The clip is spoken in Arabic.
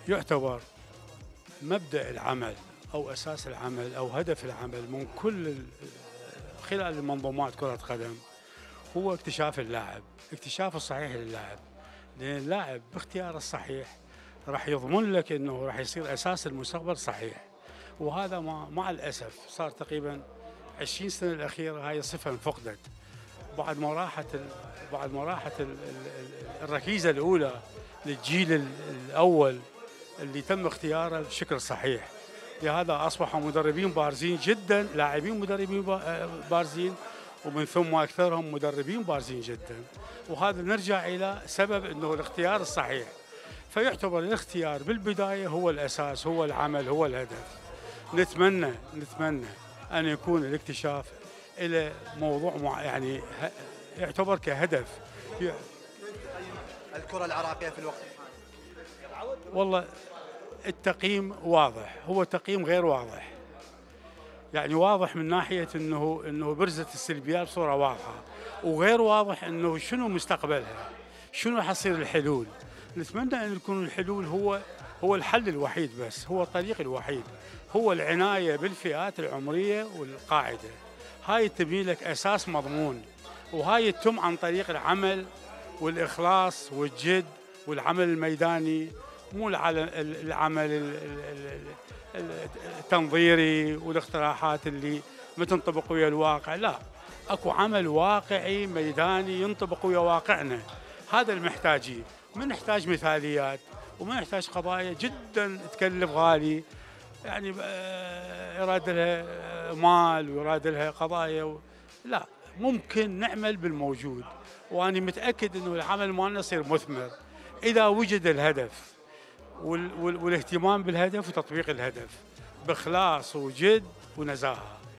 يعتبر مبدأ العمل أو أساس العمل أو هدف العمل من كل خلال المنظومات كرة قدم هو اكتشاف اللاعب، اكتشاف الصحيح للاعب، لأن اللاعب باختياره الصحيح راح يضمن لك أنه راح يصير أساس المستقبل صحيح، وهذا مع الأسف صار تقريبا 20 سنة الأخيرة هاي الصفة انفقدت بعد ما راحت الركيزة الأولى للجيل الأول اللي تم اختياره بشكل صحيح. لهذا أصبحوا مدربين بارزين جدا، لاعبين مدربين بارزين، ومن ثم أكثرهم مدربين بارزين جدا. وهذا نرجع إلى سبب أنه الاختيار الصحيح، فيعتبر الاختيار بالبداية هو الأساس، هو العمل، هو الهدف. نتمنى أن يكون الاكتشاف إلى موضوع يعني يعتبر كهدف. الكرة العراقية في الوقت الحالي؟ والله التقييم واضح، هو تقييم غير واضح، يعني واضح من ناحية انه برزت السلبيات بصورة واضحة، وغير واضح انه شنو مستقبلها، شنو حصير الحلول. نتمنى ان يكون الحلول هو الحل الوحيد، بس هو الطريق الوحيد، هو العناية بالفئات العمرية والقاعدة. هاي تبني لك اساس مضمون، وهاي تتم عن طريق العمل والإخلاص والجد والعمل الميداني، مو العمل التنظيري والاقتراحات اللي ما تنطبق ويا الواقع. لا، اكو عمل واقعي ميداني ينطبق ويا واقعنا، هذا المحتاجين. ما نحتاج مثاليات، وما نحتاج قضايا جدا تكلف غالي، يعني يراد لها مال ويراد لها قضايا لا، ممكن نعمل بالموجود، وأنا متأكد أنه العمل مالنا يصير مثمر إذا وجد الهدف والاهتمام بالهدف وتطبيق الهدف بإخلاص وجد ونزاهة.